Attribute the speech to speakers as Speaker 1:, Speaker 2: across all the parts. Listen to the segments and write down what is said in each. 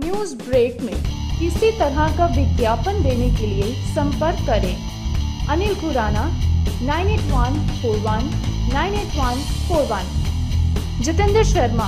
Speaker 1: News break में किसी तरह का विज्ञापन देने के लिए संपर्क करें अनिल खुराना 9814198141, जितेंद्र शर्मा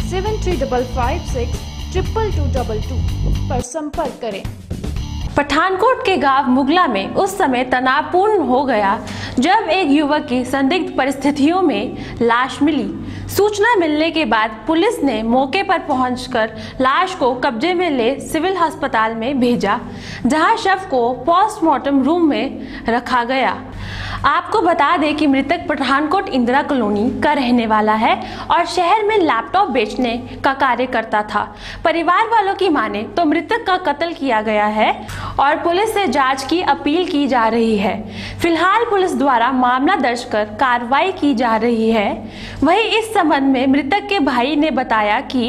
Speaker 1: 7355622222 पर संपर्क करें।
Speaker 2: पठानकोट के गांव मुगला में उस समय तनावपूर्ण हो गया जब एक युवक की संदिग्ध परिस्थितियों में लाश मिली। सूचना मिलने के बाद पुलिस ने मौके पर पहुंचकर लाश को कब्जे में ले सिविल अस्पताल में भेजा, जहां शव को पोस्टमार्टम रूम में रखा गया। आपको बता दें कि मृतक पठानकोट इंदिरा कॉलोनी का रहने वाला है और शहर में लैपटॉप बेचने का कार्य करता था। परिवार वालों की माने तो मृतक का कत्ल किया गया है और पुलिस से जांच की अपील की जा रही है। फिलहाल पुलिस द्वारा मामला दर्ज कर कार्रवाई की जा रही है। वहीं इस संबंध में मृतक के भाई ने बताया कि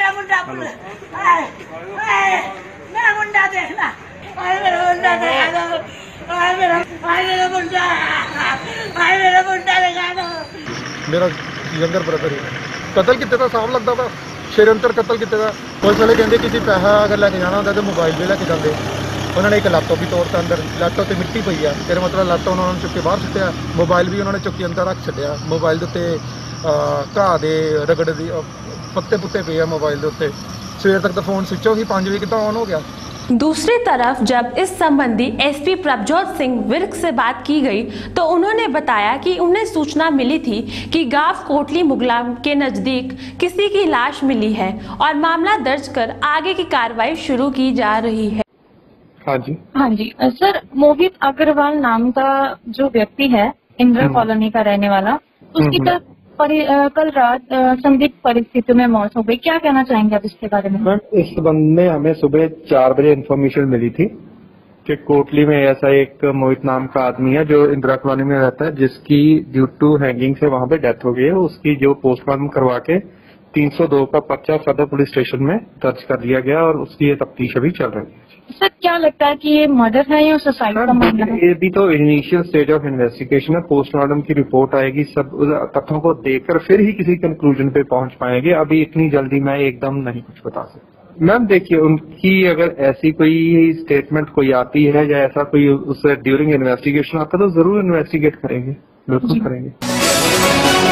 Speaker 3: मेरा यंगर ब्रदर ही कतल किते दा साफ लगता था, शेरंतर कतल किते दा। पुलिस वाले कहते किसी पैसा अगर लेके जाना होता तो मोबाइल भी लेके जाते। उन्होंने एक लैपटॉप भी तोड़ता अंदर, लैपटॉप से मिट्टी पई है, फिर मतलब लैपटॉप उन्होंने चुक के बाहर सुट्टिया, मोबाइल भी उन्होंने चुक के अंदर रख छड्डिया। मोबाइल के उत्ते घाह दे रगड़ दी पत्ते पुत्ते पे है मोबाइल के उत्ते। सवेर तक तो फोन स्विच ऑफ ही, 5 बजे कितना ऑन हो गया।
Speaker 2: दूसरी तरफ जब इस संबंधी एसपी प्रभजोत सिंह विर्क से बात की गई तो उन्होंने बताया कि उन्हें सूचना मिली थी कि गांव कोटली मुगला के नजदीक किसी की लाश मिली है और मामला दर्ज कर आगे की कार्रवाई शुरू की जा रही है।
Speaker 4: हाँ जी
Speaker 5: सर, मोहित अग्रवाल नाम का जो व्यक्ति है इंदिरा कॉलोनी का रहने वाला, उसकी कल रात संदिग्ध परिस्थितियों में मौत हो गई। क्या कहना चाहेंगे आप इसके बारे में?
Speaker 4: मैम, इस संबंध में हमें सुबह 4 बजे इन्फॉर्मेशन मिली थी कि कोटली में ऐसा एक मोहित नाम का आदमी है जो इंदिरा कॉलोनी में रहता है, जिसकी ड्यू टू हैंगिंग से वहां पे डेथ हो गई है। उसकी जो पोस्टमार्टम करवा के 302 का पर्चा सदर पुलिस स्टेशन में दर्ज कर दिया गया और उसकी ये तफ्तीश अभी चल रही है।
Speaker 5: सर, क्या लगता है कि ये मर्डर है या सुसाइड का मामला है?
Speaker 4: ये भी तो इनिशियल स्टेज ऑफ इन्वेस्टिगेशन है। पोस्टमार्टम की रिपोर्ट आएगी, सब तथ्यों को देखकर फिर ही किसी कंक्लूजन पे पहुंच पाएंगे। अभी इतनी जल्दी मैं एकदम नहीं कुछ बता सकता। मैम देखिए, उनकी अगर ऐसी कोई स्टेटमेंट कोई आती है या ऐसा कोई उससे ड्यूरिंग इन्वेस्टिगेशन आता है तो जरूर इन्वेस्टिगेट करेंगे, बिल्कुल करेंगे।